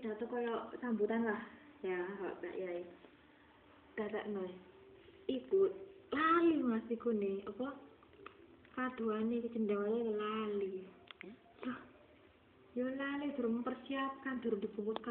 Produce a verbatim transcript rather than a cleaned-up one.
pidato koyo sambutan lah ya Pak Yai. Dadakno iku lali Mas iku nih apa kaduane iki cendawale lali. Loh, yo lali durung mempersiapkan durung dibungkus